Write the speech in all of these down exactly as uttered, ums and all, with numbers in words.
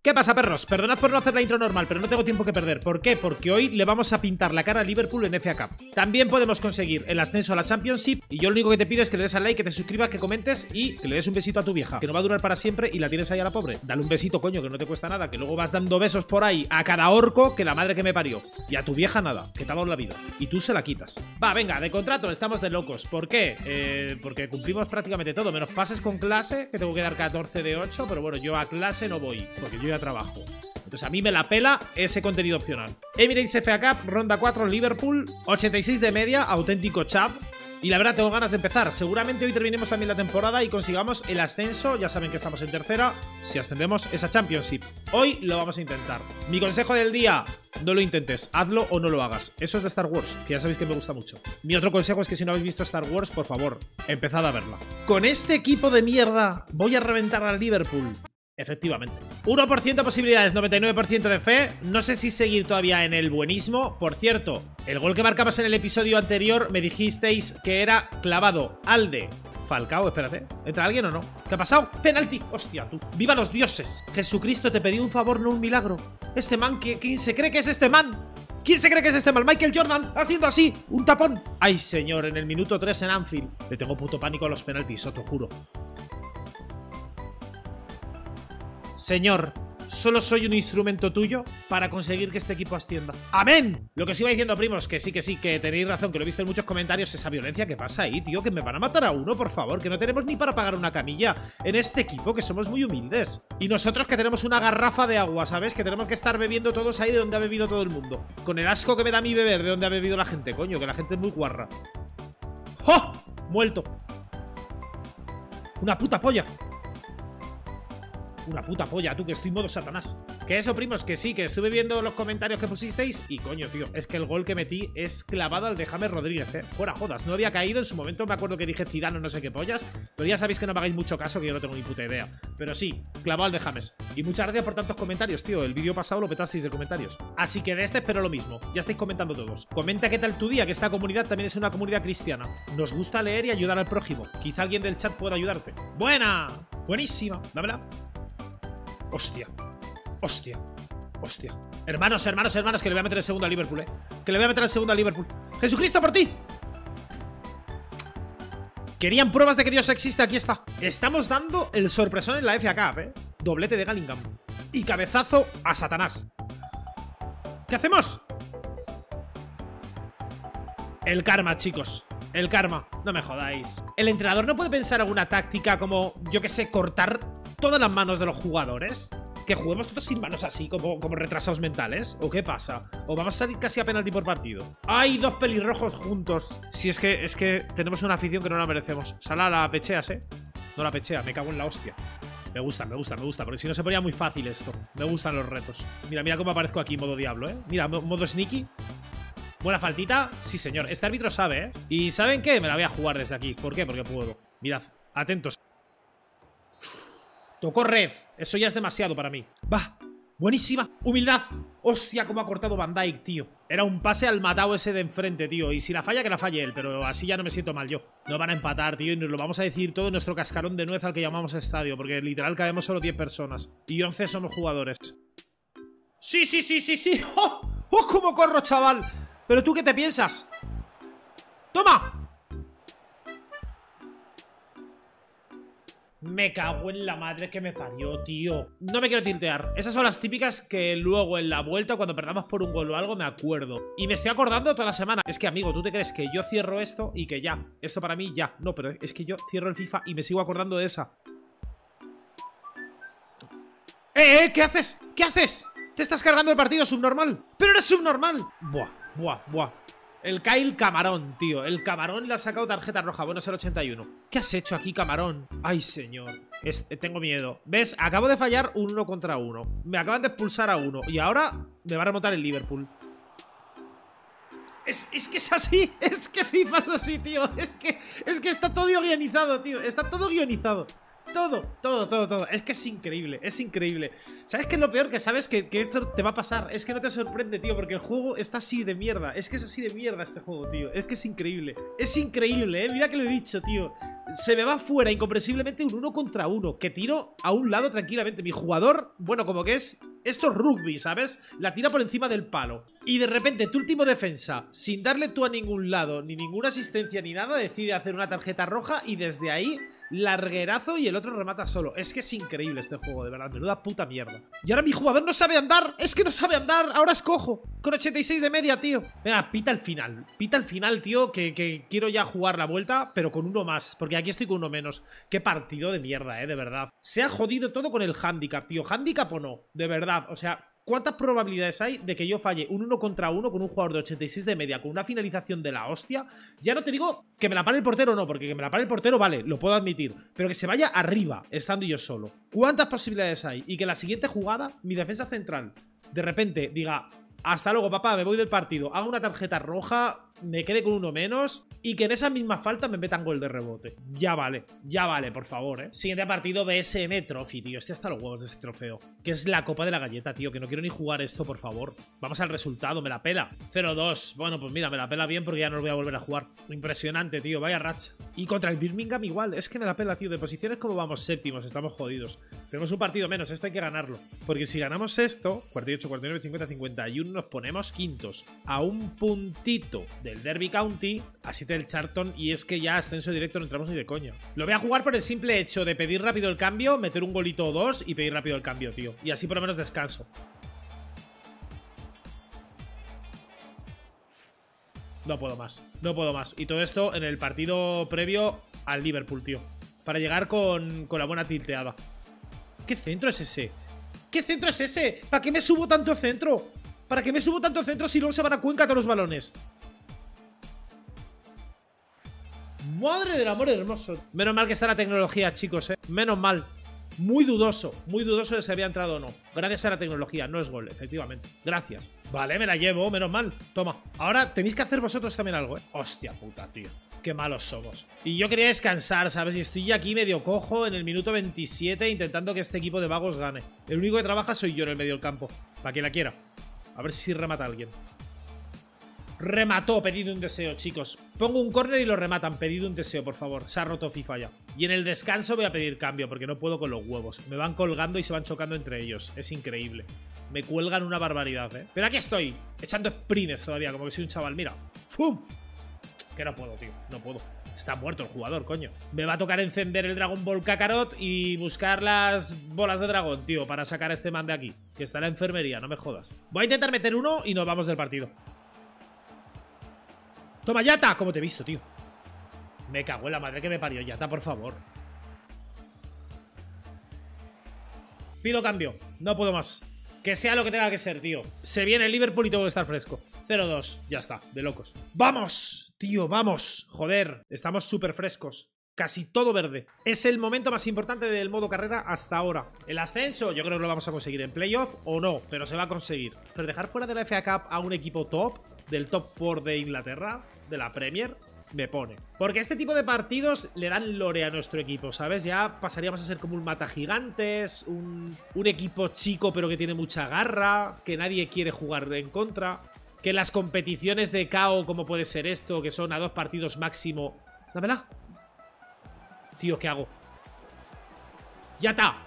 ¿Qué pasa, perros? Perdonad por no hacer la intro normal, pero no tengo tiempo que perder. ¿Por qué? Porque hoy le vamos a pintar la cara a Liverpool en F A Cup. También podemos conseguir el ascenso a la Championship. Y yo lo único que te pido es que le des al like, que te suscribas, que comentes y que le des un besito a tu vieja, que no va a durar para siempre y la tienes ahí a la pobre. Dale un besito, coño, que no te cuesta nada, que luego vas dando besos por ahí a cada orco que la madre que me parió. Y a tu vieja nada, que te ha dado la vida. Y tú se la quitas. Va, venga, de contrato estamos de locos. ¿Por qué? Eh, porque cumplimos prácticamente todo, menos pases con clase, que tengo que dar catorce de ocho, pero bueno, yo a clase no voy, porque yo ya trabajo. Entonces a mí me la pela ese contenido opcional. Emirates F A Cup, ronda cuatro, Liverpool, ochenta y seis de media, auténtico chap. Y la verdad tengo ganas de empezar. Seguramente hoy terminemos también la temporada y consigamos el ascenso. Ya saben que estamos en tercera. Si ascendemos esa Championship, hoy lo vamos a intentar. Mi consejo del día: no lo intentes, hazlo o no lo hagas. Eso es de Star Wars, que ya sabéis que me gusta mucho. Mi otro consejo es que si no habéis visto Star Wars, por favor, empezad a verla. Con este equipo de mierda voy a reventar al Liverpool. Efectivamente. uno por ciento posibilidades, noventa y nueve por ciento de fe. No sé si seguir todavía en el buenismo. Por cierto, el gol que marcamos en el episodio anterior me dijisteis que era clavado al de Falcao, espérate. ¿Entra alguien o no? ¿Qué ha pasado? ¡Penalti! ¡Hostia, tú! ¡Viva los dioses! Jesucristo te pedí un favor, no un milagro. Este man, ¿quién se cree que es este man? ¿Quién se cree que es este man? Michael Jordan haciendo así, un tapón. ¡Ay, señor! En el minuto tres en Anfield. Le tengo puto pánico a los penaltis, os te juro. Señor, solo soy un instrumento tuyo para conseguir que este equipo ascienda. ¡Amén! Lo que os iba diciendo, primos, que sí, que sí, que tenéis razón, que lo he visto en muchos comentarios, esa violencia que pasa ahí, tío, que me van a matar a uno, por favor, que no tenemos ni para pagar una camilla en este equipo, que somos muy humildes. Y nosotros que tenemos una garrafa de agua, ¿sabes? Que tenemos que estar bebiendo todos ahí de donde ha bebido todo el mundo. Con el asco que me da a mí beber de donde ha bebido la gente, coño, que la gente es muy guarra. ¡Oh! Muerto. Una puta polla. Una puta polla, tú, que estoy en modo Satanás. Que eso, primos, que sí, que estuve viendo los comentarios que pusisteis. Y coño, tío, es que el gol que metí es clavado al de James Rodríguez, eh. Fuera jodas, no había caído en su momento. Me acuerdo que dije Zidane o no sé qué pollas. Pero ya sabéis que no me hagáis mucho caso, que yo no tengo ni puta idea. Pero sí, clavado al de James. Y muchas gracias por tantos comentarios, tío. El vídeo pasado lo petasteis de comentarios. Así que de este espero lo mismo. Ya estáis comentando todos. Comenta qué tal tu día, que esta comunidad también es una comunidad cristiana. Nos gusta leer y ayudar al prójimo. Quizá alguien del chat pueda ayudarte. ¡Buena! Buenísima, dámela. Hostia, hostia, hostia. Hermanos, hermanos, hermanos, que le voy a meter el segundo a Liverpool, eh. Que le voy a meter el segundo a Liverpool. ¡Jesucristo, por ti! Querían pruebas de que Dios existe, aquí está. Estamos dando el sorpresón en la F A Cup, eh. Doblete de Gallingham. Y cabezazo a Satanás. ¿Qué hacemos? El karma, chicos. El karma. No me jodáis. El entrenador no puede pensar alguna táctica como, yo que sé, cortar todas las manos de los jugadores. Que juguemos todos sin manos así, como, como retrasados mentales. ¿O qué pasa? ¿O vamos a salir casi a penalti por partido? ¡Hay dos pelirrojos juntos! Si es que, es que tenemos una afición que no la merecemos. Sala, la pecheas, ¿eh? No la pechea, me cago en la hostia. Me gusta, me gusta, me gusta, porque si no se ponía muy fácil esto. Me gustan los retos. Mira, mira cómo aparezco aquí, modo diablo, ¿eh? Mira, modo sneaky. Buena faltita. Sí, señor. Este árbitro sabe, ¿eh? ¿Y saben qué? Me la voy a jugar desde aquí. ¿Por qué? Porque puedo. Mirad, atentos. Tocó red. Eso ya es demasiado para mí. Va. Buenísima. Humildad. Hostia, cómo ha cortado Van Dijk, tío. Era un pase al matado ese de enfrente, tío. Y si la falla, que la falle él. Pero así ya no me siento mal yo. No van a empatar, tío. Y nos lo vamos a decir todo en nuestro cascarón de nuez al que llamamos estadio. Porque literal cabemos solo diez personas. Y once somos jugadores. Sí, sí, sí, sí, sí. ¡Oh! ¡Oh, cómo corro, chaval! ¿Pero tú qué te piensas? ¡Toma! Me cago en la madre que me parió, tío. No me quiero tiltear. Esas son las típicas que luego en la vuelta, cuando perdamos por un gol o algo, me acuerdo. Y me estoy acordando toda la semana. Es que, amigo, ¿tú te crees que yo cierro esto y que ya? Esto para mí ya. No, pero es que yo cierro el FIFA y me sigo acordando de esa. ¡Eh, eh! ¿Qué haces? ¿Qué haces? Te estás cargando el partido, subnormal. ¡Pero eres subnormal! Buah, buah, buah. El Kyle Camarón, tío. El Camarón le ha sacado tarjeta roja. Bueno, es el ochenta y uno. ¿Qué has hecho aquí, Camarón? Ay, señor. Es, tengo miedo. ¿Ves? Acabo de fallar un uno contra uno. Me acaban de expulsar a uno. Y ahora me va a remontar el Liverpool. Es, es que es así. Es que FIFA es así, tío. Es que, es que está todo guionizado, tío. Está todo guionizado. Todo, todo, todo, todo. Es que es increíble, es increíble. ¿Sabes qué es lo peor? Que sabes que, que esto te va a pasar. Es que no te sorprende, tío, porque el juego está así de mierda. Es que es así de mierda este juego, tío. Es que es increíble. Es increíble, eh. Mira que lo he dicho, tío. Se me va fuera incomprensiblemente un uno contra uno. Que tiro a un lado tranquilamente. Mi jugador, bueno, como que es... Esto es rugby, ¿sabes? La tira por encima del palo. Y de repente tu último defensa, sin darle tú a ningún lado, ni ninguna asistencia ni nada, decide hacer una tarjeta roja y desde ahí... larguerazo y el otro remata solo. Es que es increíble este juego, de verdad. Menuda puta mierda. Y ahora mi jugador no sabe andar. Es que no sabe andar. Ahora es cojo. Con ochenta y seis de media, tío. Venga, pita el final. Pita el final, tío. Que, que quiero ya jugar la vuelta, pero con uno más. Porque aquí estoy con uno menos. Qué partido de mierda, eh, de verdad. Se ha jodido todo con el handicap, tío. Handicap o no. De verdad. O sea... ¿cuántas probabilidades hay de que yo falle un uno contra uno con un jugador de ochenta y seis de media con una finalización de la hostia? Ya no te digo que me la pare el portero o no, porque que me la pare el portero, vale, lo puedo admitir. Pero que se vaya arriba, estando yo solo. ¿Cuántas posibilidades hay? Y que la siguiente jugada, mi defensa central, de repente diga... hasta luego, papá, me voy del partido. Hago una tarjeta roja, me quede con uno menos y que en esa misma falta me metan gol de rebote. Ya vale, ya vale, por favor, eh. Siguiente partido, B S M Trophy, tío. Estoy hasta los huevos de ese trofeo. Que es la copa de la galleta, tío. Que no quiero ni jugar esto, por favor. Vamos al resultado, me la pela. cero dos. Bueno, pues mira, me la pela bien porque ya no lo voy a volver a jugar. Impresionante, tío. Vaya racha. Y contra el Birmingham igual. Es que me la pela, tío. De posiciones como vamos séptimos, estamos jodidos. Tenemos un partido menos, esto hay que ganarlo. Porque si ganamos esto, cuarenta y ocho, cuarenta y nueve, cincuenta, cincuenta y uno, nos ponemos quintos. A un puntito del Derby County, así del Charlton, y es que ya ascenso directo no entramos ni de coña. Lo voy a jugar por el simple hecho de pedir rápido el cambio, meter un golito o dos y pedir rápido el cambio, tío. Y así por lo menos descanso. No puedo más, no puedo más. Y todo esto en el partido previo al Liverpool, tío. Para llegar con, con la buena tilteada. ¿Qué centro es ese? ¿Qué centro es ese? ¿Para qué me subo tanto centro? ¿Para qué me subo tanto centro si luego se van a Cuenca todos los balones? Madre del amor hermoso. Menos mal que está la tecnología, chicos, eh. Menos mal. Muy dudoso, muy dudoso de si había entrado o no. Gracias a la tecnología, no es gol, efectivamente. Gracias. Vale, me la llevo, menos mal. Toma. Ahora tenéis que hacer vosotros también algo, eh. Hostia puta, tío. Qué malos somos. Y yo quería descansar, ¿sabes? Y estoy aquí medio cojo en el minuto veintisiete intentando que este equipo de vagos gane. El único que trabaja soy yo en el medio del campo. Para quien la quiera. A ver si remata alguien. Remató, pedido un deseo, chicos. Pongo un córner y lo rematan, pedido un deseo, por favor. Se ha roto FIFA ya. Y en el descanso voy a pedir cambio, porque no puedo con los huevos. Me van colgando y se van chocando entre ellos. Es increíble. Me cuelgan una barbaridad, eh. Pero aquí estoy, echando sprints todavía, como que soy un chaval, mira. ¡Fum! Que no puedo, tío, no puedo. Está muerto el jugador, coño. Me va a tocar encender el Dragon Ball Kakarot y buscar las bolas de dragón, tío, para sacar a este man de aquí. Que está en la enfermería, no me jodas. Voy a intentar meter uno y nos vamos del partido. ¡Toma, Yata! ¿Cómo te he visto, tío? Me cago en la madre que me parió, Yata, por favor. Pido cambio. No puedo más. Que sea lo que tenga que ser, tío. Se viene el Liverpool y tengo que estar fresco. cero dos. Ya está, de locos. ¡Vamos! Tío, vamos. Joder, estamos súper frescos. Casi todo verde. Es el momento más importante del modo carrera hasta ahora. El ascenso, yo creo que lo vamos a conseguir en playoff o no, pero se va a conseguir. Pero dejar fuera de la F A Cup a un equipo top, del top cuatro de Inglaterra, de la Premier, me pone. Porque este tipo de partidos le dan lore a nuestro equipo, ¿sabes? Ya pasaríamos a ser como un mata gigantes, un, un equipo chico pero que tiene mucha garra, que nadie quiere jugar en contra, que las competiciones de K O, como puede ser esto, que son a dos partidos máximo... ¡Dámela! Tío, ¿qué hago? ¡Ya está!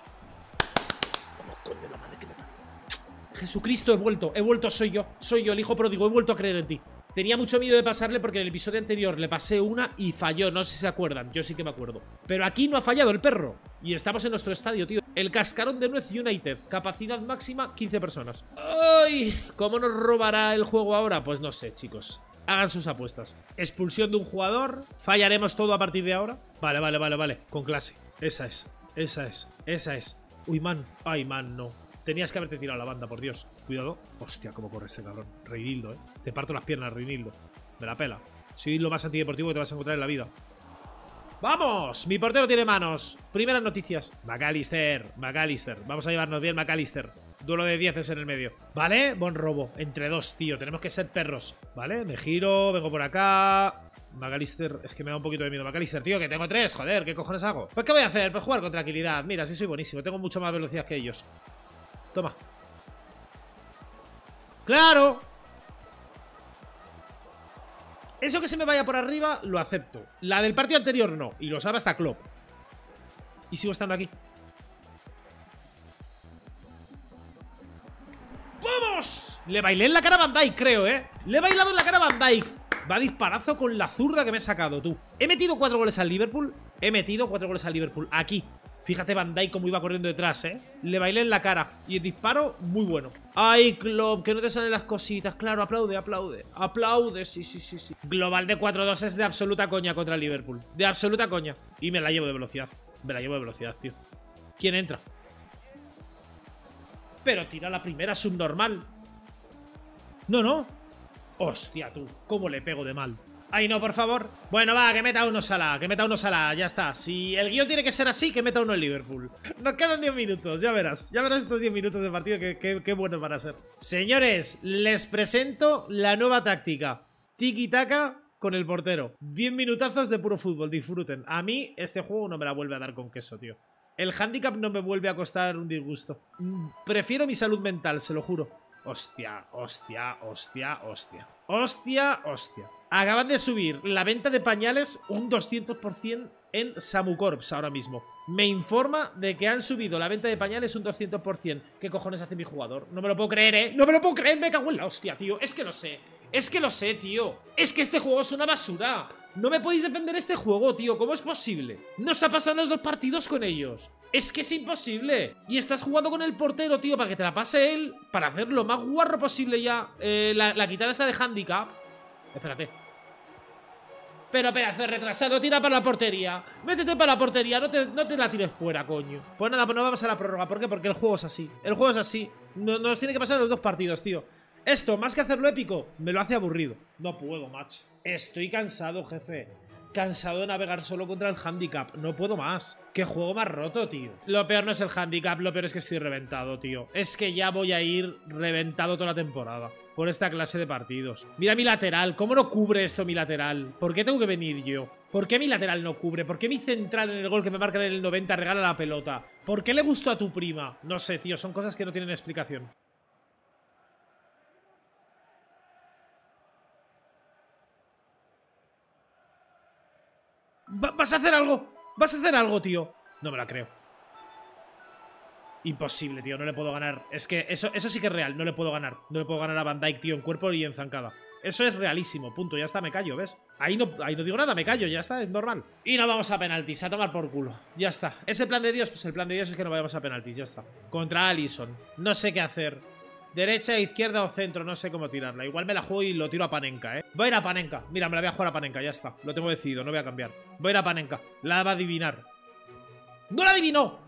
Jesucristo, he vuelto, he vuelto, soy yo. Soy yo, el hijo pródigo, he vuelto a creer en ti. Tenía mucho miedo de pasarle porque en el episodio anterior le pasé una y falló. No sé si se acuerdan, yo sí que me acuerdo. Pero aquí no ha fallado el perro. Y estamos en nuestro estadio, tío. El Cascarón de Nuez United. Capacidad máxima, quince personas. ¡Ay! ¿Cómo nos robará el juego ahora? Pues no sé, chicos. Hagan sus apuestas. Expulsión de un jugador. ¿Fallaremos todo a partir de ahora? Vale, vale, vale, vale. Con clase. Esa es. Esa es. Esa es. Uy, man. Ay, man, no. Tenías que haberte tirado la banda, por Dios. Cuidado. Hostia, cómo corre este cabrón. Reinildo, eh. Te parto las piernas, Reinildo. Me la pela. Soy lo más antideportivo que te vas a encontrar en la vida. ¡Vamos! Mi portero tiene manos. Primeras noticias. McAllister. McAllister. Vamos a llevarnos bien, McAllister. Duelo de dieces en el medio. ¿Vale? Buen robo. Entre dos, tío. Tenemos que ser perros. ¿Vale? Me giro. Vengo por acá. McAllister, es que me da un poquito de miedo. McAllister, tío, que tengo tres, joder, ¿qué cojones hago? Pues ¿qué voy a hacer? Pues jugar con tranquilidad. Mira, sí soy buenísimo, tengo mucho más velocidad que ellos. Toma. ¡Claro! Eso que se me vaya por arriba, lo acepto. La del partido anterior no, y lo sabe hasta Klopp. Y sigo estando aquí. ¡Vamos! Le bailé en la cara a Van Dijk, creo, ¿eh? Le he bailado en la cara a Van Dijk. Va disparazo con la zurda que me he sacado, tú. He metido cuatro goles al Liverpool. He metido cuatro goles al Liverpool. Aquí. Fíjate Van Dijk cómo iba corriendo detrás, ¿eh? Le bailé en la cara. Y el disparo, muy bueno. Ay, Klopp, que no te salen las cositas. Claro, aplaude, aplaude. Aplaude, sí, sí, sí, sí. Global de cuatro dos es de absoluta coña contra el Liverpool. De absoluta coña. Y me la llevo de velocidad. Me la llevo de velocidad, tío. ¿Quién entra? Pero tira la primera subnormal. No, no. Hostia, tú. ¿Cómo le pego de mal? Ay, no, por favor. Bueno, va, que meta uno Salah. Que meta uno Salah, ya está. Si el guión tiene que ser así, que meta uno en Liverpool. Nos quedan diez minutos, ya verás. Ya verás estos diez minutos de partido, que, que, que buenos van a ser. Señores, les presento la nueva táctica. Tiki-taka con el portero. diez minutazos de puro fútbol, disfruten. A mí este juego no me la vuelve a dar con queso, tío. El handicap no me vuelve a costar un disgusto. Prefiero mi salud mental, se lo juro. Hostia, hostia, hostia, hostia. Hostia, hostia. Acaban de subir la venta de pañales un doscientos por cien en Samucorps ahora mismo. Me informa de que han subido la venta de pañales un doscientos por cien. ¿Qué cojones hace mi jugador? No me lo puedo creer, ¿eh? No me lo puedo creer, me cago en la hostia, tío. Es que lo sé. Es que lo sé, tío. Es que este juego es una basura. No me podéis defender este juego, tío. ¿Cómo es posible? Nos ha pasado los dos partidos con ellos. Es que es imposible. Y estás jugando con el portero, tío, para que te la pase él, para hacer lo más guarro posible ya. Eh, la, la quitada esta de handicap. Espérate. Pero pedazo de retrasado, tira para la portería. Métete para la portería, no te, no te la tires fuera, coño. Pues nada, pues no vamos a la prórroga. ¿Por qué? Porque el juego es así. El juego es así. No, nos tiene que pasar los dos partidos, tío. Esto, más que hacerlo épico, me lo hace aburrido. No puedo, macho. Estoy cansado, jefe. Cansado de navegar solo contra el handicap. No puedo más. Qué juego más roto, tío. Lo peor no es el handicap, lo peor es que estoy reventado, tío. Es que ya voy a ir reventado toda la temporada por esta clase de partidos. Mira mi lateral. ¿Cómo no cubre esto mi lateral? ¿Por qué tengo que venir yo? ¿Por qué mi lateral no cubre? ¿Por qué mi central en el gol que me marcan en el noventa regala la pelota? ¿Por qué le gustó a tu prima? No sé, tío. Son cosas que no tienen explicación. ¿Vas a hacer algo? ¿Vas a hacer algo, tío? No me la creo. Imposible, tío, no le puedo ganar. Es que eso, eso sí que es real, no le puedo ganar. No le puedo ganar a Van Dijk, tío, en cuerpo y en zancada. Eso es realísimo, punto, ya está, me callo, ¿ves? Ahí no, ahí no digo nada, me callo, ya está, es normal. Y no vamos a penaltis, a tomar por culo. Ya está, ¿es el plan de Dios? Pues el plan de Dios es que no vayamos a penaltis, ya está. Contra Alisson, no sé qué hacer. Derecha, izquierda o centro, no sé cómo tirarla. Igual me la juego y lo tiro a Panenka, ¿eh? Voy a ir a Panenka. Mira, me la voy a jugar a Panenka, ya está. Lo tengo decidido, no voy a cambiar. Voy a ir a Panenka. La va a adivinar. ¡No la adivinó!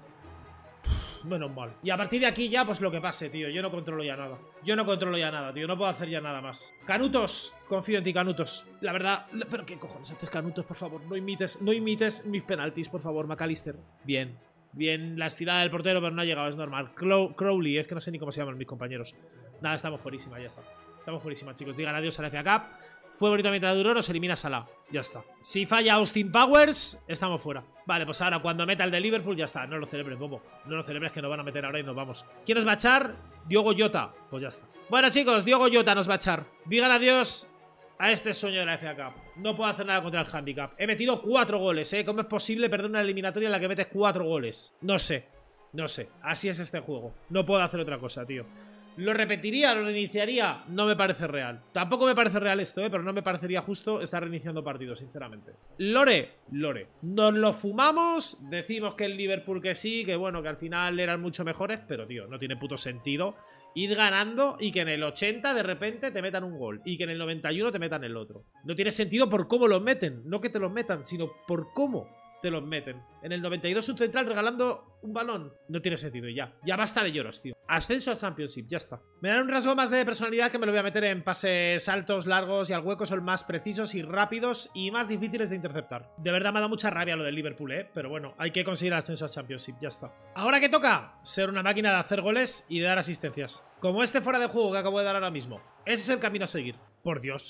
Uf, menos mal. Y a partir de aquí ya, pues lo que pase, tío. Yo no controlo ya nada. Yo no controlo ya nada, tío. No puedo hacer ya nada más. Canutos. Confío en ti, Canutos. La verdad... ¿Pero qué cojones haces, Canutos? Por favor, no imites, no imites mis penaltis, por favor, McAllister. Bien. Bien, la estirada del portero, pero no ha llegado, es normal. Crow Crowley, es que no sé ni cómo se llaman mis compañeros. Nada, estamos fuerísima, ya está. Estamos fuerísima, chicos. Digan adiós a la F A Cup. Fue bonito mientras duró, nos elimina Salah. Ya está. Si falla Austin Powers, estamos fuera. Vale, pues ahora cuando meta el de Liverpool, ya está. No lo celebres, bobo. No lo celebres, que nos van a meter ahora y nos vamos. ¿Quién nos va a echar? Diogo Jota. Pues ya está. Bueno, chicos, Diogo Jota nos va a echar. Digan adiós a este sueño de la F A Cup. No puedo hacer nada contra el handicap. He metido cuatro goles, ¿eh? ¿Cómo es posible perder una eliminatoria en la que metes cuatro goles? No sé. No sé. Así es este juego. No puedo hacer otra cosa, tío. ¿Lo repetiría? ¿Lo reiniciaría? No me parece real. Tampoco me parece real esto, ¿eh? Pero no me parecería justo estar reiniciando partidos, sinceramente. Lore. Lore. Nos lo fumamos. Decimos que el Liverpool que sí, que bueno, que al final eran mucho mejores. Pero, tío, no tiene puto sentido ir ganando y que en el ochenta de repente te metan un gol y que en el noventa y uno te metan el otro. No tiene sentido por cómo los meten. No que te los metan, sino por cómo te los meten. En el noventa y dos un central regalando un balón. No tiene sentido y ya. Ya basta de lloros, tío. Ascenso al Championship, ya está. Me dan un rasgo más de personalidad que me lo voy a meter en pases altos, largos y al hueco. Son más precisos y rápidos y más difíciles de interceptar. De verdad me ha dado mucha rabia lo del Liverpool, ¿eh? Pero bueno, hay que conseguir el ascenso al Championship, ya está. ¿Ahora qué toca? Ser una máquina de hacer goles y de dar asistencias. Como este fuera de juego que acabo de dar ahora mismo. Ese es el camino a seguir. Por Dios.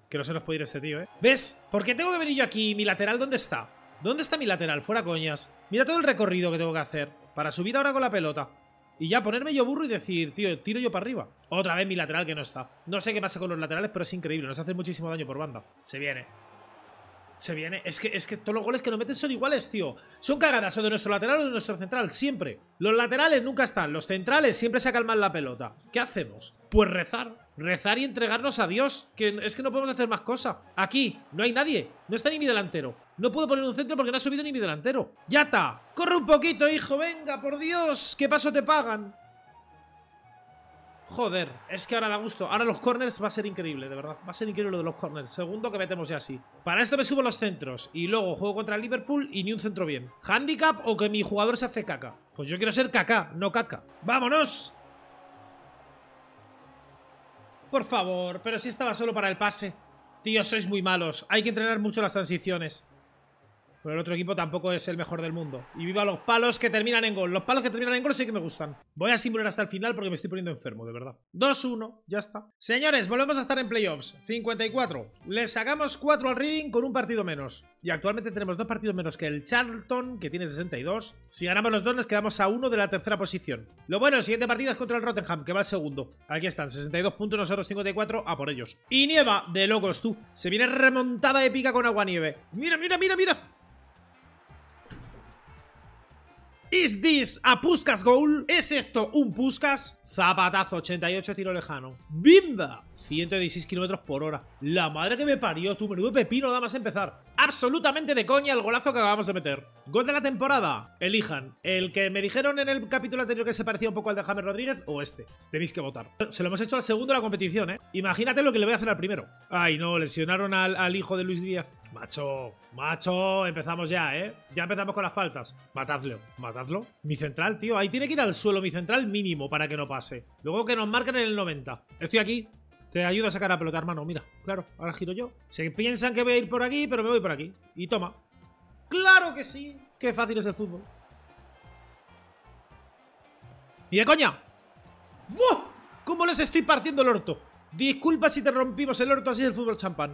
Que no se nos puede ir este tío, ¿eh? ¿Ves? ¿Por qué tengo que venir yo aquí? ¿Mi lateral dónde está? ¿Dónde está mi lateral? Fuera coñas. Mira todo el recorrido que tengo que hacer para subir ahora con la pelota. Y ya ponerme yo burro y decir, tío, tiro yo para arriba. Otra vez mi lateral que no está. No sé qué pasa con los laterales, pero es increíble. Nos hace muchísimo daño por banda. Se viene. Se viene. Es que, es que todos los goles que nos meten son iguales, tío. Son cagadas o de nuestro lateral o de nuestro central, siempre. Los laterales nunca están. Los centrales siempre se calman la pelota. ¿Qué hacemos? Pues rezar. Rezar y entregarnos a Dios. Que es que no podemos hacer más cosas. Aquí no hay nadie. No está ni mi delantero. No puedo poner un centro porque no ha subido ni mi delantero. ¡Ya está! ¡Corre un poquito, hijo! ¡Venga, por Dios! ¿Qué paso te pagan? Joder, es que ahora da gusto. Ahora los corners va a ser increíble, de verdad. Va a ser increíble lo de los corners. Segundo que metemos ya así. Para esto me subo los centros. Y luego juego contra el Liverpool y ni un centro bien. ¿Handicap o que mi jugador se hace caca? Pues yo quiero ser caca, no caca. ¡Vámonos! Por favor, pero si estaba solo para el pase. Tío, sois muy malos. Hay que entrenar mucho las transiciones. Pero el otro equipo tampoco es el mejor del mundo. Y viva los palos que terminan en gol. Los palos que terminan en gol sí que me gustan. Voy a simular hasta el final porque me estoy poniendo enfermo, de verdad. dos uno, ya está. Señores, volvemos a estar en playoffs. cincuenta y cuatro. Le sacamos cuatro al Reading con un partido menos. Y actualmente tenemos dos partidos menos que el Charlton, que tiene sesenta y dos. Si ganamos los dos nos quedamos a uno de la tercera posición. Lo bueno, el siguiente partido es contra el Rotherham, que va al segundo. Aquí están, sesenta y dos puntos, nosotros cincuenta y cuatro, a por ellos. Y nieva de locos, tú. Se viene remontada épica con agua-nieve. Mira, mira, mira, mira. ¿Is this a Puskás goal? ¿Es esto un Puskás? Zapatazo, ochenta y ocho, tiro lejano. ¡Bimba! ciento dieciséis kilómetros por hora. La madre que me parió, tú, menudo pepino nada más empezar. Absolutamente de coña el golazo que acabamos de meter. Gol de la temporada. Elijan. El que me dijeron en el capítulo anterior que se parecía un poco al de James Rodríguez o este. Tenéis que votar. Se lo hemos hecho al segundo de la competición, ¿eh? Imagínate lo que le voy a hacer al primero. Ay, no, lesionaron al, al hijo de Luis Díaz. Macho, macho, empezamos ya, ¿eh? Ya empezamos con las faltas. Matadlo, matadlo. Mi central, tío, ahí tiene que ir al suelo mi central mínimo para que no pase. Luego que nos marquen en el noventa. Estoy aquí. Te ayudo a sacar la pelota, hermano. Mira, claro, ahora giro yo. Se piensan que voy a ir por aquí, pero me voy por aquí. Y toma. ¡Claro que sí! ¡Qué fácil es el fútbol! ¡Y de coña! ¡Buah! ¿Cómo les estoy partiendo el orto? Disculpa si te rompimos el orto, así es el fútbol champán.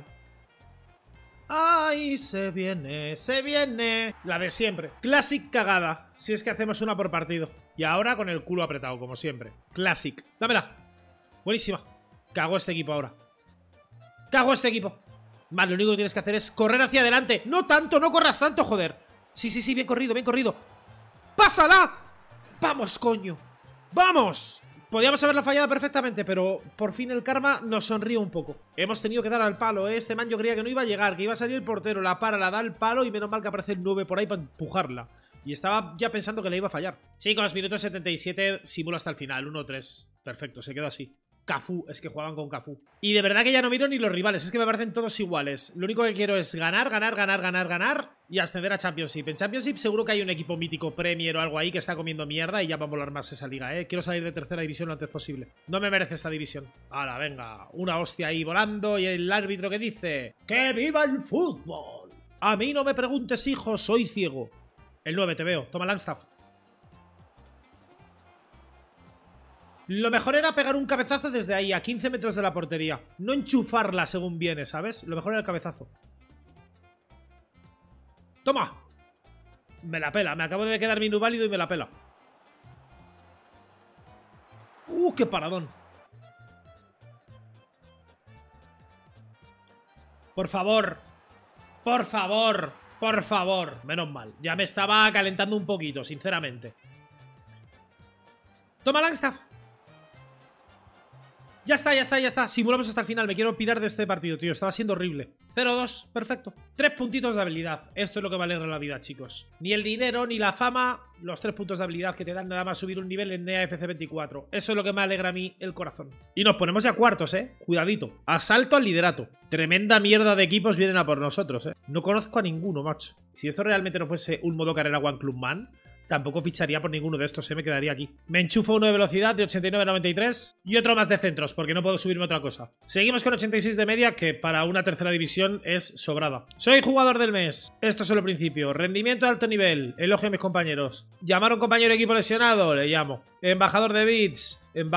¡Ay, se viene, se viene! La de siempre. Classic cagada. Si es que hacemos una por partido. Y ahora con el culo apretado, como siempre. Classic. Dámela. Buenísima. Cago este equipo ahora. Cago este equipo. Vale, lo único que tienes que hacer es correr hacia adelante. No tanto, no corras tanto, joder. Sí, sí, sí, bien corrido, bien corrido. ¡Pásala! ¡Vamos, coño! ¡Vamos! Podíamos haberla fallado perfectamente, pero por fin el karma nos sonríe un poco. Hemos tenido que dar al palo, ¿eh? Este man yo creía que no iba a llegar, que iba a salir el portero, la para, la da al palo y menos mal que aparece el nueve por ahí para empujarla. Y estaba ya pensando que le iba a fallar. Chicos, minuto setenta y siete, simulo hasta el final, uno tres. Perfecto, se quedó así. Cafú, es que jugaban con Cafú. Y de verdad que ya no miro ni los rivales, es que me parecen todos iguales. Lo único que quiero es ganar, ganar, ganar, ganar, ganar y ascender a Championship. En Championship seguro que hay un equipo mítico Premier o algo ahí que está comiendo mierda y ya va a volar más esa liga, ¿eh? Quiero salir de tercera división lo antes posible. No me merece esta división. Ahora, venga, una hostia ahí volando y el árbitro que dice ¡que viva el fútbol! A mí no me preguntes, hijo, soy ciego. El nueve, te veo. Toma Langstaff. Lo mejor era pegar un cabezazo desde ahí, a quince metros de la portería. No enchufarla según viene, ¿sabes? Lo mejor era el cabezazo. ¡Toma! Me la pela. Me acabo de quedar minusválido y me la pela. ¡Uh, qué paradón! Por favor. Por favor. Por favor. Menos mal. Ya me estaba calentando un poquito, sinceramente. ¡Toma, Langstaff! Ya está, ya está, ya está. Simulamos hasta el final. Me quiero pirar de este partido, tío. Estaba siendo horrible. cero dos. Perfecto. Tres puntitos de habilidad. Esto es lo que vale en la vida, chicos. Ni el dinero, ni la fama. Los tres puntos de habilidad que te dan nada más subir un nivel en N E A F C veinticuatro. Eso es lo que me alegra a mí el corazón. Y nos ponemos ya cuartos, ¿eh? Cuidadito. Asalto al liderato. Tremenda mierda de equipos vienen a por nosotros, ¿eh? No conozco a ninguno, macho. Si esto realmente no fuese un modo carrera One Club Man, tampoco ficharía por ninguno de estos, ¿eh? Me quedaría aquí. Me enchufo uno de velocidad de ochenta y nueve a noventa y tres y otro más de centros, porque no puedo subirme otra cosa. Seguimos con ochenta y seis de media, que para una tercera división es sobrada. Soy jugador del mes. Esto es solo el principio. Rendimiento de alto nivel. Elogio a mis compañeros. Llamar a un compañero de equipo lesionado. Le llamo. Embajador de bits. En bajo.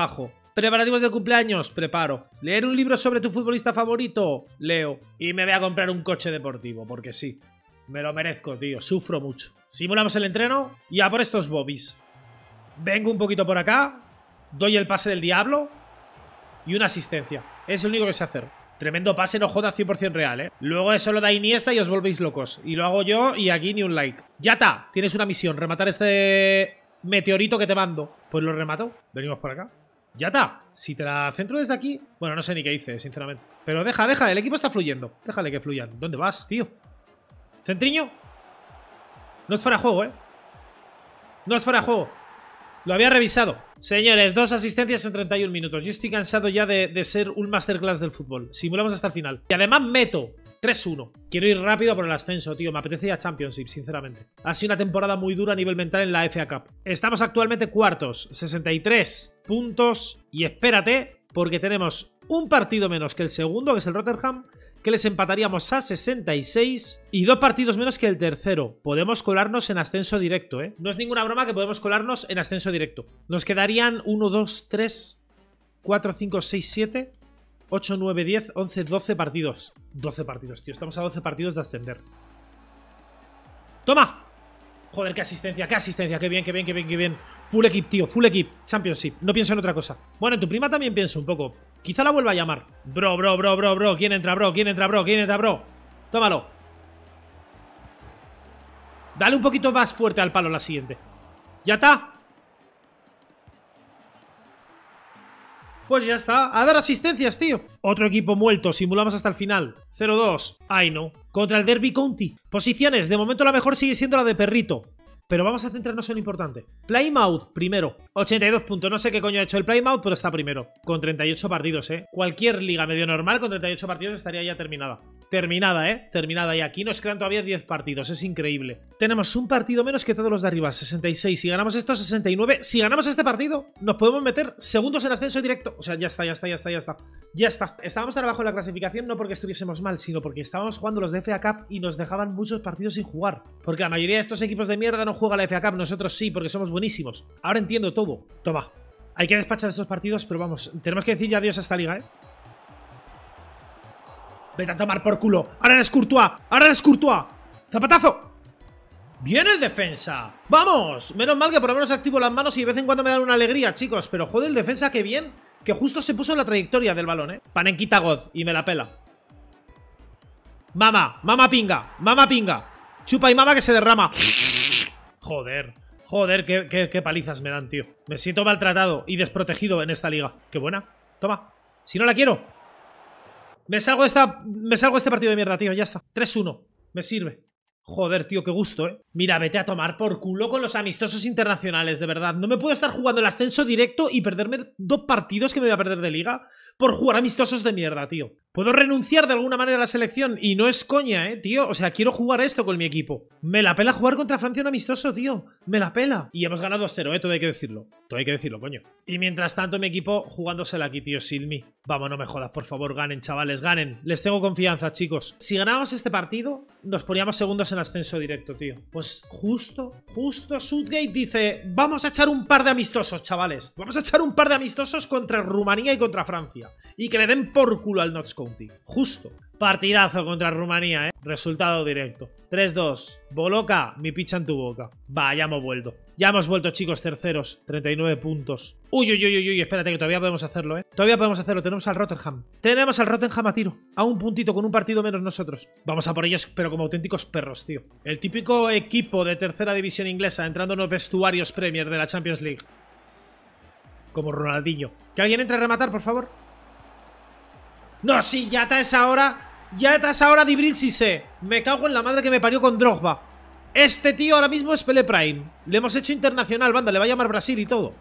¿Preparativos de cumpleaños? Preparo. ¿Leer un libro sobre tu futbolista favorito? Leo. Y me voy a comprar un coche deportivo, porque sí. Me lo merezco, tío. Sufro mucho. Simulamos el entreno y a por estos bobbies. Vengo un poquito por acá. Doy el pase del diablo. Y una asistencia. Es lo único que sé hacer. Tremendo pase, no joda, cien por cien real, ¿eh? Luego eso lo da Iniesta y os volvéis locos. Y lo hago yo y aquí ni un like. ¡Ya está! Tienes una misión. Rematar este meteorito que te mando. Pues lo remato. Venimos por acá. ¡Ya está! Si te la centro desde aquí... Bueno, no sé ni qué hice, sinceramente. Pero deja, deja. El equipo está fluyendo. Déjale que fluyan. ¿Dónde vas, tío? ¿Centriño? No es fuera de juego, ¿eh? No es fuera de juego. Lo había revisado. Señores, dos asistencias en treinta y un minutos. Yo estoy cansado ya de, de ser un masterclass del fútbol. Simulamos hasta el final. Y además meto tres uno. Quiero ir rápido por el ascenso, tío. Me apetece ya Championship, sinceramente. Ha sido una temporada muy dura a nivel mental en la F A Cup. Estamos actualmente cuartos. sesenta y tres puntos. Y espérate, porque tenemos un partido menos que el segundo, que es el Rotterdam, que les empataríamos a sesenta y seis y dos partidos menos que el tercero. Podemos colarnos en ascenso directo, ¿eh? No es ninguna broma que podemos colarnos en ascenso directo. Nos quedarían uno, dos, tres, cuatro, cinco, seis, siete, ocho, nueve, diez, once, doce partidos. doce partidos, tío. Estamos a doce partidos de ascender. ¡Toma! Joder, qué asistencia, qué asistencia. Qué bien, qué bien, qué bien, qué bien. Full equip, tío, full equip. Championship, no pienso en otra cosa. Bueno, en tu prima también pienso un poco. Quizá la vuelva a llamar. Bro, bro, bro, bro, bro. ¿Quién entra, bro? ¿Quién entra, bro? ¿Quién entra, bro? Tómalo. Dale un poquito más fuerte al palo la siguiente. ¿Ya está? Pues ya está. A dar asistencias, tío. Otro equipo muerto. Simulamos hasta el final. cero dos. Ay, no. Contra el Derby County. Posiciones. De momento la mejor sigue siendo la de Perrito. Pero vamos a centrarnos en lo importante. Plymouth, primero. ochenta y dos puntos. No sé qué coño ha hecho el Plymouth, pero está primero. Con treinta y ocho partidos, ¿eh? Cualquier liga medio normal con treinta y ocho partidos estaría ya terminada. Terminada, ¿eh? Terminada. Y aquí nos quedan todavía diez partidos. Es increíble. Tenemos un partido menos que todos los de arriba. sesenta y seis. Si ganamos esto, sesenta y nueve. Si ganamos este partido, nos podemos meter segundos en ascenso directo. O sea, ya está, ya está, ya está, ya está. Ya está. Estábamos tan abajo en la clasificación no porque estuviésemos mal, sino porque estábamos jugando los de F A Cup y nos dejaban muchos partidos sin jugar. Porque la mayoría de estos equipos de mierda no juega la F A Cup. Nosotros sí, porque somos buenísimos. Ahora entiendo todo. Toma. Hay que despachar estos partidos, pero vamos. Tenemos que decir ya adiós a esta liga, ¿eh? Vete a tomar por culo. Ahora eres Courtois. Ahora eres Courtois. ¡Zapatazo! ¡Bien el defensa! ¡Vamos! Menos mal que por lo menos activo las manos y de vez en cuando me dan una alegría, chicos. Pero joder, el defensa, qué bien. Que justo se puso en la trayectoria del balón, ¿eh? Panenquita God. Y me la pela. Mama. Mama pinga. Mama pinga. Chupa y mama que se derrama. Joder. Joder, qué, qué, qué palizas me dan, tío. Me siento maltratado y desprotegido en esta liga. Qué buena. Toma. Si no la quiero. Me salgo de esta. Me salgo de este partido de mierda, tío. Ya está. tres uno. Me sirve. Joder, tío, qué gusto, ¿eh? Mira, vete a tomar por culo con los amistosos internacionales, de verdad. No me puedo estar jugando el ascenso directo y perderme dos partidos que me voy a perder de liga por jugar amistosos de mierda, tío. Puedo renunciar de alguna manera a la selección y no es coña, ¿eh, tío? O sea, quiero jugar esto con mi equipo. Me la pela jugar contra Francia un amistoso, tío. Me la pela. Y hemos ganado dos cero, ¿eh? Todo hay que decirlo. Todo hay que decirlo, coño. Y mientras tanto mi equipo jugándosela aquí, tío, Silmi. Vamos, no me jodas, por favor, ganen, chavales, ganen. Les tengo confianza, chicos. Si ganábamos este partido, nos poníamos segundos en ascenso directo, tío. Pues justo, justo Southgate dice, vamos a echar un par de amistosos, chavales. Vamos a echar un par de amistosos contra Rumanía y contra Francia. Y que le den por culo al Notts County. Justo. Partidazo contra Rumanía, ¿eh? Resultado directo. tres dos. Boloca, mi picha en tu boca. Va, ya hemos vuelto. Ya hemos vuelto, chicos, terceros. treinta y nueve puntos. Uy, uy, uy, uy, uy. Espérate que todavía podemos hacerlo, ¿eh? Todavía podemos hacerlo. Tenemos al Rotterdam. Tenemos al Rotterdam a tiro. A un puntito, con un partido menos nosotros. Vamos a por ellos, pero como auténticos perros, tío. El típico equipo de tercera división inglesa entrando en los vestuarios Premier de la Champions League. Como Ronaldinho. Que alguien entre a rematar, por favor. No, sí, ya está esa hora. Ya está esa hora de Ibril Cissé. Me cago en la madre que me parió con Drogba. Este tío ahora mismo es Pelé Prime. Le hemos hecho internacional, banda, le va a llamar Brasil y todo.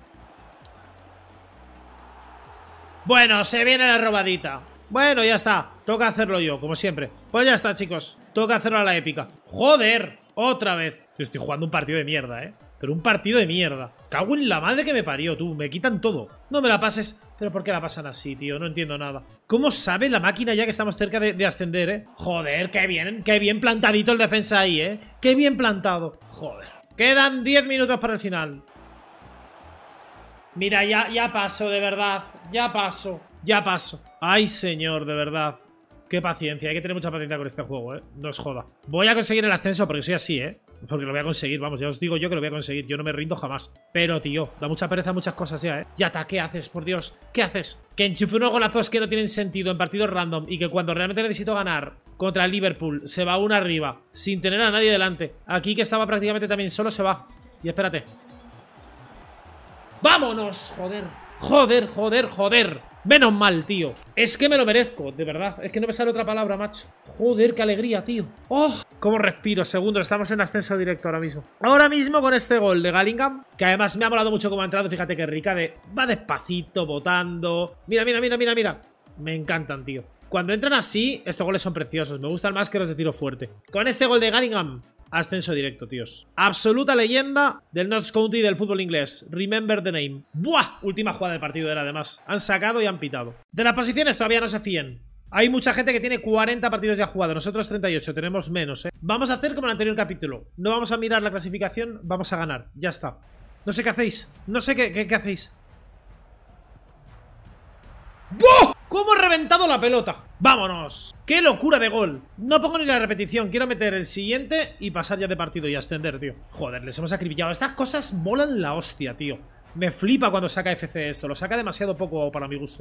Bueno, se viene la robadita. Bueno, ya está. Toca hacerlo yo, como siempre. Pues ya está, chicos. Toca hacerlo a la épica. ¡Joder! Otra vez. Yo estoy jugando un partido de mierda, ¿eh? Pero un partido de mierda. Cago en la madre que me parió, tú. Me quitan todo. No me la pases. ¿Pero por qué la pasan así, tío? No entiendo nada. ¿Cómo sabe la máquina ya que estamos cerca de, de ascender, eh? Joder, qué bien. Qué bien plantadito el defensa ahí, eh. Qué bien plantado. Joder. Quedan diez minutos para el final. Mira, ya, ya paso, de verdad. Ya paso. Ya paso. Ay, señor, de verdad. Qué paciencia. Hay que tener mucha paciencia con este juego, ¿eh? No os joda. Voy a conseguir el ascenso porque soy así, ¿eh? Porque lo voy a conseguir, vamos. Ya os digo yo que lo voy a conseguir. Yo no me rindo jamás. Pero, tío, da mucha pereza muchas cosas ya, ¿eh? Yata, ¿qué haces? Por Dios. ¿Qué haces? Que enchufe unos golazos que no tienen sentido en partidos random y que cuando realmente necesito ganar contra el Liverpool se va uno arriba sin tener a nadie delante. Aquí que estaba prácticamente también solo se va. Y espérate. ¡Vámonos! Joder. Joder, joder, joder. Menos mal, tío. Es que me lo merezco, de verdad. Es que no me sale otra palabra, macho. Joder, qué alegría, tío. ¡Oh! ¿Cómo respiro? Segundo, estamos en ascenso directo ahora mismo. Ahora mismo con este gol de Gallingham, que además me ha molado mucho cómo ha entrado. Fíjate que rica de... Va despacito, botando. Mira, mira, mira, mira, mira. Me encantan, tío. Cuando entran así, estos goles son preciosos. Me gustan más que los de tiro fuerte. Con este gol de Gallingham, ascenso directo, tíos. Absoluta leyenda del Notts County del fútbol inglés. Remember the name. ¡Buah! Última jugada del partido era, además. Han sacado y han pitado. De las posiciones todavía no se fíen. Hay mucha gente que tiene cuarenta partidos ya jugados. Nosotros treinta y ocho. Tenemos menos, ¿eh? Vamos a hacer como en el anterior capítulo. No vamos a mirar la clasificación. Vamos a ganar. Ya está. No sé qué hacéis. No sé qué, qué, qué hacéis. ¡Buah! ¿Cómo he reventado la pelota? ¡Vámonos! ¡Qué locura de gol! No pongo ni la repetición. Quiero meter el siguiente y pasar ya de partido y ascender, tío. Joder, les hemos acribillado. Estas cosas molan la hostia, tío. Me flipa cuando saca F C esto. Lo saca demasiado poco para mi gusto.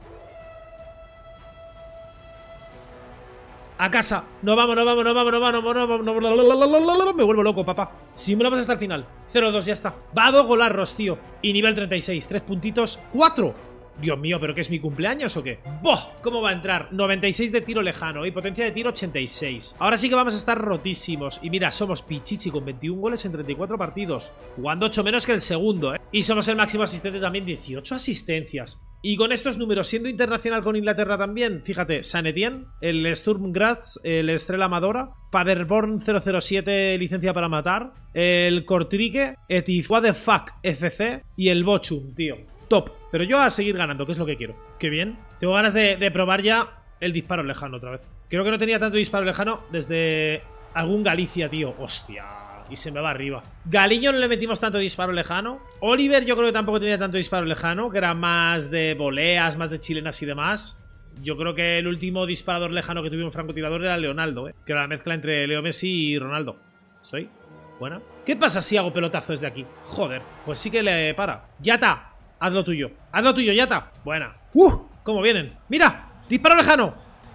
A casa. No vamos, no vamos, no vamos, no vamos, no vamos, no vamos. Me vuelvo loco, papá. Simulamos hasta el final. cero dos, ya está. Va a dos golarros, tío. Y nivel treinta y seis. Tres puntitos. ¡Cuatro! Dios mío, ¿pero qué es mi cumpleaños o qué? ¡Boh! ¿Cómo va a entrar? noventa y seis de tiro lejano y potencia de tiro ochenta y seis. Ahora sí que vamos a estar rotísimos. Y mira, somos Pichichi con veintiún goles en treinta y cuatro partidos. Jugando ocho menos que el segundo, ¿eh? Y somos el máximo asistente también, dieciocho asistencias. Y con estos números, siendo internacional con Inglaterra también, fíjate, Saint Etienne, el Sturm Graz, el Estrella Amadora, Paderborn cero cero siete, licencia para matar, el Kortrijk, Etif, What the Fuck F C y el Bochum, tío. Top. Pero yo a seguir ganando, que es lo que quiero. Qué bien. Tengo ganas de, de probar ya el disparo lejano otra vez. Creo que no tenía tanto disparo lejano desde algún Galicia, tío. Hostia. Y se me va arriba. Galiño no le metimos tanto disparo lejano. Oliver yo creo que tampoco tenía tanto disparo lejano, que era más de voleas, más de chilenas y demás. Yo creo que el último disparador lejano que tuvimos francotirador era Leonardo, ¿eh? Que era la mezcla entre Leo Messi y Ronaldo. ¿Estoy? Buena. ¿Qué pasa si hago pelotazo desde aquí? Joder, pues sí que le para. ¡Ya está! Haz lo tuyo. Haz lo tuyo, Yata. Buena. ¡Uh! ¿Cómo vienen? ¡Mira! ¡Disparo lejano!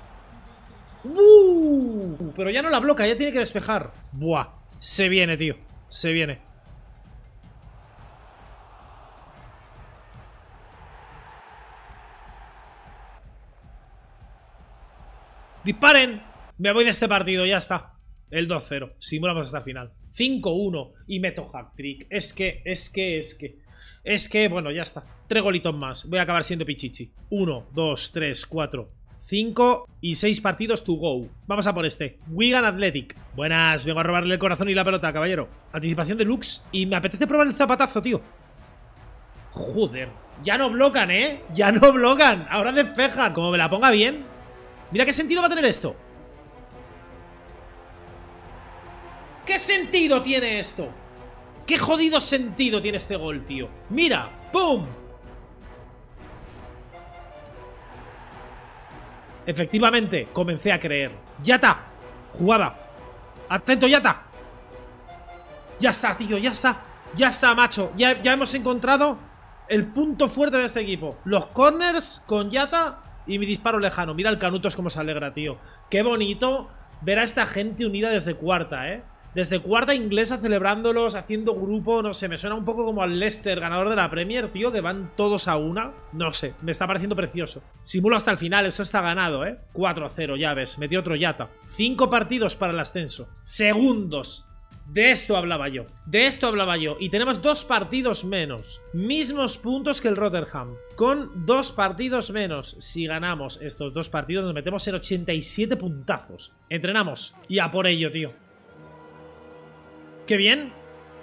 ¡Uh! Pero ya no la bloca, ya tiene que despejar. ¡Buah! Se viene, tío. Se viene. ¡Disparen! Me voy de este partido, ya está. El dos cero. Simulamos hasta el final. cinco uno. Y meto hat-trick. Es que, es que, es que... Es que, bueno, ya está. Tres golitos más. Voy a acabar siendo Pichichi. Uno, dos, tres, cuatro, cinco y seis partidos to go. Vamos a por este. Wigan Athletic. Buenas, vengo a robarle el corazón y la pelota, caballero. Anticipación de Lux. Y me apetece probar el zapatazo, tío. Joder. Ya no blocan, ¿eh? Ya no blocan. Ahora despejan. Como me la ponga bien. Mira qué sentido va a tener esto. ¿Qué sentido tiene esto? ¿Qué jodido sentido tiene este gol, tío? ¡Mira! ¡Pum! Efectivamente, comencé a creer. ¡Yata! Jugada. Atento, Yata. Ya está, tío, ya está. Ya está, macho. Ya, ya hemos encontrado el punto fuerte de este equipo. Los corners con Yata y mi disparo lejano. Mira el Canutos cómo se alegra, tío. Qué bonito ver a esta gente unida desde cuarta, ¿eh? Desde cuarta inglesa celebrándolos, haciendo grupo, no sé, me suena un poco como al Leicester, ganador de la Premier, tío, que van todos a una. No sé, me está pareciendo precioso. Simulo hasta el final, esto está ganado, ¿eh? cuatro cero, ya ves, metió otro Yata. Cinco partidos para el ascenso. Segundos. De esto hablaba yo. De esto hablaba yo. Y tenemos dos partidos menos. Mismos puntos que el Rotherham. Con dos partidos menos. Si ganamos estos dos partidos, nos metemos en ochenta y siete puntazos. Entrenamos. Y a por ello, tío. ¡Qué bien!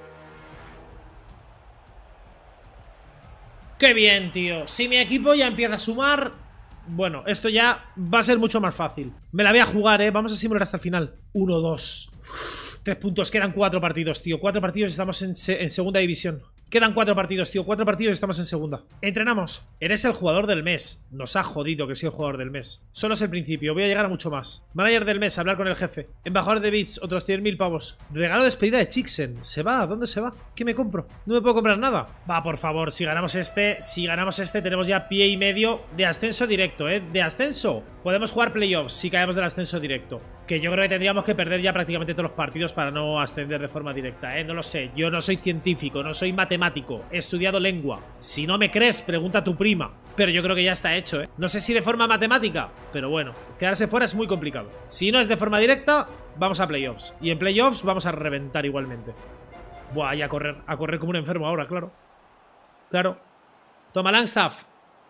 ¡Qué bien, tío! Si mi equipo ya empieza a sumar... Bueno, esto ya va a ser mucho más fácil. Me la voy a jugar, ¿eh? Vamos a simular hasta el final. uno dos. Tres puntos. Quedan cuatro partidos, tío. Cuatro partidos y estamos en, se en segunda división. Quedan cuatro partidos, tío. Cuatro partidos y estamos en segunda. Entrenamos. Eres el jugador del mes. Nos ha jodido que soy el jugador del mes. Solo es el principio. Voy a llegar a mucho más. Manager del mes. Hablar con el jefe. Embajador de bits. Otros cien mil pavos. Regalo de despedida de Chixen. ¿Se va? ¿Dónde se va? ¿Qué me compro? No me puedo comprar nada. Va, por favor. Si ganamos este, si ganamos este, tenemos ya pie y medio de ascenso directo, ¿eh? De ascenso. Podemos jugar playoffs si caemos del ascenso directo. Que yo creo que tendríamos que perder ya prácticamente todos los partidos para no ascender de forma directa, ¿eh? No lo sé. Yo no soy científico, no soy matemático. He estudiado lengua. Si no me crees, pregunta a tu prima. Pero yo creo que ya está hecho, ¿eh? No sé si de forma matemática, pero bueno, quedarse fuera es muy complicado. Si no es de forma directa, vamos a playoffs. Y en playoffs vamos a reventar igualmente. Buah, y a correr, a correr como un enfermo ahora, claro. Claro. Toma Langstaff.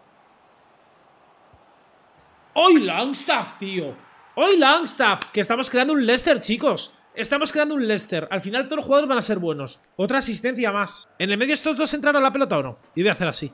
¡Hoy Langstaff, tío! ¡Hoy Langstaff! Que estamos creando un Leicester, chicos. Estamos creando un Leicester. Al final todos los jugadores van a ser buenos. Otra asistencia más. ¿En el medio estos dos entraron a la pelota o no? Y voy a hacer así.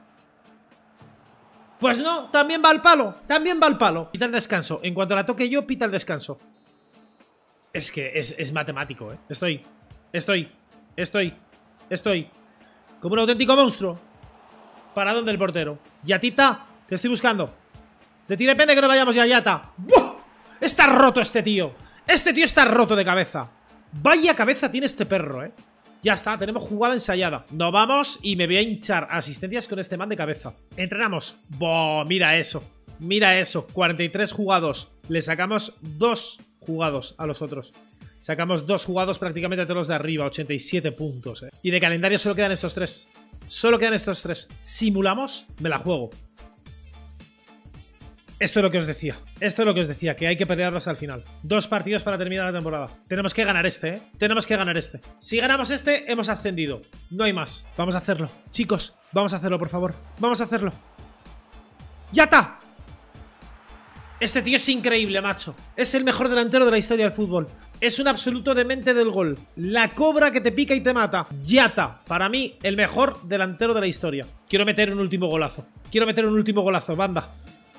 Pues no, también va al palo. También va al palo. Pita el descanso. En cuanto la toque yo, pita el descanso. Es que es, es matemático, ¿eh? Estoy. Estoy. Estoy. Estoy. Como un auténtico monstruo. Paradón del portero. Yatita, te estoy buscando. De ti depende que no vayamos ya, Yata. ¡Buf! Está roto este tío. Este tío está roto de cabeza. Vaya cabeza tiene este perro, eh. Ya está, tenemos jugada ensayada. Nos vamos y me voy a hinchar asistencias con este man de cabeza. Entrenamos. Boh, mira eso. Mira eso, cuarenta y tres jugados. Le sacamos dos jugados a los otros. Sacamos dos jugados prácticamente a todos los de arriba. ochenta y siete puntos, eh. Y de calendario solo quedan estos tres. Solo quedan estos tres. ¿Simulamos? Me la juego. Esto es lo que os decía. Esto es lo que os decía, que hay que pelearlos al final. Dos partidos para terminar la temporada. Tenemos que ganar este, ¿eh? Tenemos que ganar este. Si ganamos este, hemos ascendido. No hay más. Vamos a hacerlo. Chicos, vamos a hacerlo, por favor. Vamos a hacerlo. ¡Yata! Este tío es increíble, macho. Es el mejor delantero de la historia del fútbol. Es un absoluto demente del gol. La cobra que te pica y te mata. Yata. Para mí, el mejor delantero de la historia. Quiero meter un último golazo. Quiero meter un último golazo, banda.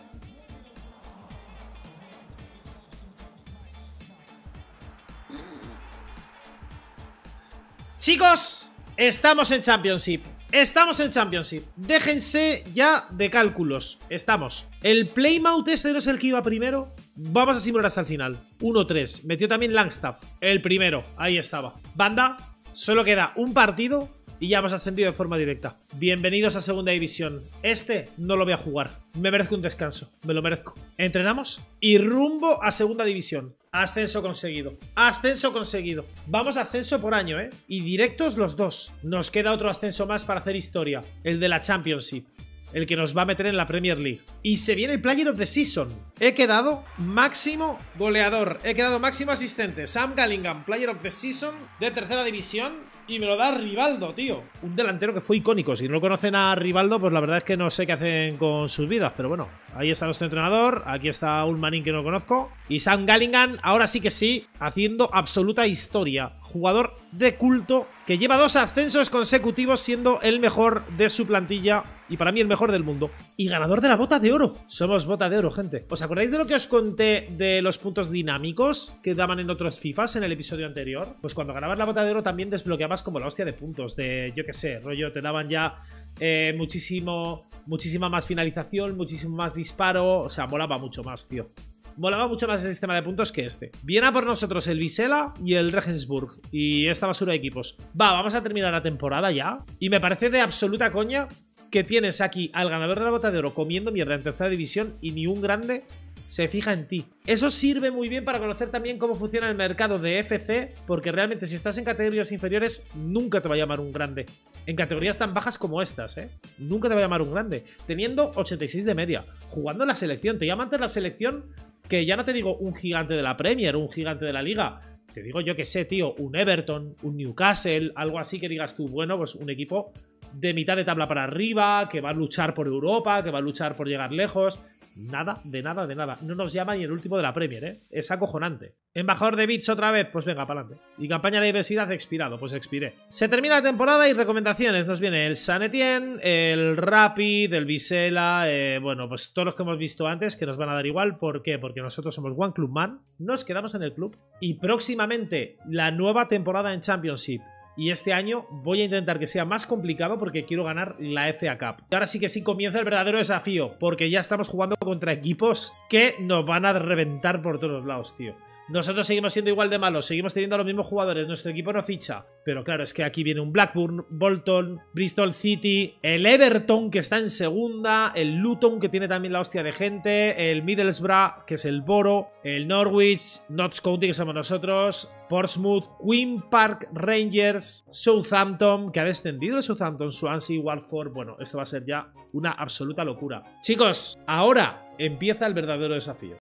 Chicos, estamos en Championship. Estamos en Championship. Déjense ya de cálculos. Estamos. El Plymouth este no es el que iba primero. Vamos a simular hasta el final. uno tres. Metió también Langstaff. El primero. Ahí estaba. Banda. Solo queda un partido y ya hemos ascendido de forma directa. Bienvenidos a Segunda División. Este no lo voy a jugar. Me merezco un descanso. Me lo merezco. Entrenamos y rumbo a Segunda División. Ascenso conseguido. Ascenso conseguido. Vamos a ascenso por año, ¿eh? Y directos los dos. Nos queda otro ascenso más para hacer historia. El de la Championship. El que nos va a meter en la Premier League. Y se viene el Player of the Season. He quedado máximo goleador. He quedado máximo asistente. Sam Gallingham, Player of the Season de tercera división. Y me lo da Rivaldo, tío. Un delantero que fue icónico. Si no lo conocen a Rivaldo, pues la verdad es que no sé qué hacen con sus vidas. Pero bueno, ahí está nuestro entrenador. Aquí está un manín que no conozco. Y Sam Gallingham, ahora sí que sí, haciendo absoluta historia. Jugador de culto que lleva dos ascensos consecutivos siendo el mejor de su plantilla y para mí el mejor del mundo. Y ganador de la bota de oro. Somos bota de oro, gente. ¿Os acordáis de lo que os conté de los puntos dinámicos que daban en otros FIFAs en el episodio anterior? Pues cuando ganabas la bota de oro también desbloqueabas como la hostia de puntos. De, yo qué sé, rollo, te daban ya eh, muchísimo, muchísima más finalización, muchísimo más disparo. O sea, molaba mucho más, tío. Molaba mucho más el sistema de puntos que este. Viene a por nosotros el Vizela y el Regensburg. Y esta basura de equipos. Va, vamos a terminar la temporada ya. Y me parece de absoluta coña que tienes aquí al ganador de la bota de oro comiendo mierda en tercera división y ni un grande se fija en ti. Eso sirve muy bien para conocer también cómo funciona el mercado de F C, porque realmente si estás en categorías inferiores nunca te va a llamar un grande. En categorías tan bajas como estas, ¿eh? Nunca te va a llamar un grande. Teniendo ochenta y seis de media, jugando en la selección. Te llama antes la selección que ya no te digo un gigante de la Premier, un gigante de la Liga. Te digo yo que sé, tío, un Everton, un Newcastle, algo así que digas tú, bueno, pues un equipo de mitad de tabla para arriba, que va a luchar por Europa, que va a luchar por llegar lejos. Nada, de nada, de nada. No nos llama ni el último de la Premier, ¿eh? Es acojonante. Embajador de bits otra vez, pues venga, para adelante. Y campaña de diversidad expirado, pues expiré. Se termina la temporada y recomendaciones. Nos viene el Saint Etienne, el Rapid, el Vizela, eh, bueno, pues todos los que hemos visto antes que nos van a dar igual. ¿Por qué? Porque nosotros somos One Club Man, nos quedamos en el club y próximamente la nueva temporada en Championship y este año voy a intentar que sea más complicado porque quiero ganar la F A Cup. Y ahora sí que sí comienza el verdadero desafío, porque ya estamos jugando contra equipos que nos van a reventar por todos lados, tío. Nosotros seguimos siendo igual de malos, seguimos teniendo a los mismos jugadores, nuestro equipo no ficha. Pero claro, es que aquí viene un Blackburn, Bolton, Bristol City, el Everton que está en segunda, el Luton que tiene también la hostia de gente, el Middlesbrough que es el Boro, el Norwich, Notts County que somos nosotros, Portsmouth, Queen Park Rangers, Southampton, que ha descendido el Southampton, Swansea, Watford. Bueno, esto va a ser ya una absoluta locura. Chicos, ahora empieza el verdadero desafío.